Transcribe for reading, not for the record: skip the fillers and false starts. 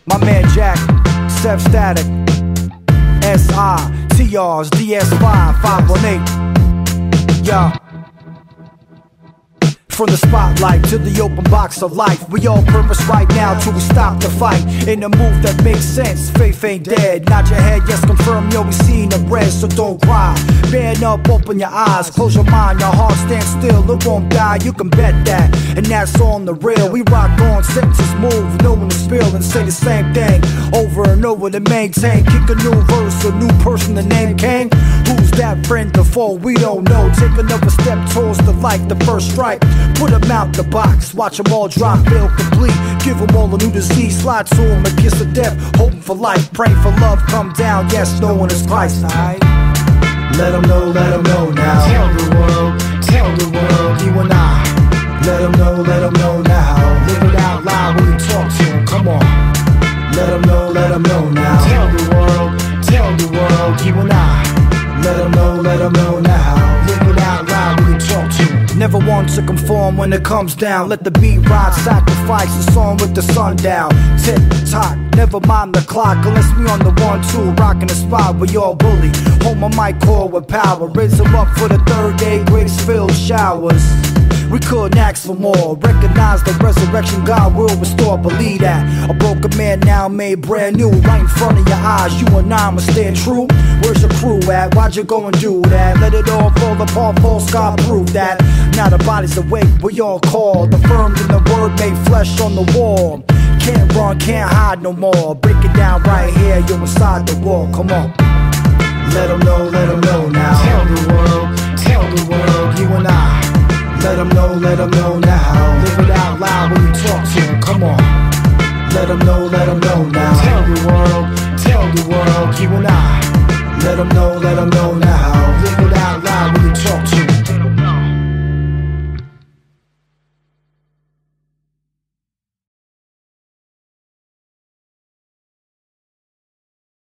My man Jack, Seth Static, SI, TRs, DS5, 518. Yeah. From the spotlight to the open box of life, we all purpose right now till we stop the fight. In a move that makes sense, faith ain't dead. Nod your head, yes, confirm, yo, we seen the red, so don't cry. Man up, open your eyes, close your mind, your heart stand still, it won't die, you can bet that. And that's on the real, we rock on, sentences move, no one to spill and say the same thing over and over to maintain. Kick a new verse, a new person, the name came. Who's that friend to foe? We don't know. Take another step towards the light, the first strike. Put them out the box, watch them all drop, feel complete. Give them all a new disease, slide to them, a kiss of death. Hoping for life, praying for love, come down. Yes, no one is Christ, alright? Let them know now. Tell the world, you and I. Let them know now. Live it out loud when you talk to them, come on. Let them know now. Tell the world, you and I. Let them know now. Live it out loud when you talk to them. Never want to conform when it comes down. Let the beat ride, sacrifice the song with the sun down. Tick tock, never mind the clock. Unless we on the 1-2, rocking the spot where y'all bully. Hold my mic cord with power. Raise them up for the third day, grace-filled showers. We couldn't ask for more. Recognize the resurrection God will restore. Believe that. A broken man now made brand new. Right in front of your eyes, you and I must stand true. Where's your crew at? Why'd you go and do that? Let it all fall apart, false God prove that. Now the body's awake, we all called. Affirmed in the word made flesh on the wall. Can't run, can't hide no more. Break it down right here, you're inside the wall. Come on. Let them know now. Tell the world, you and I. Let them know now. Live it out loud when you talk to them, come on. Let them know now. Tell the world, you and I. Let them know now.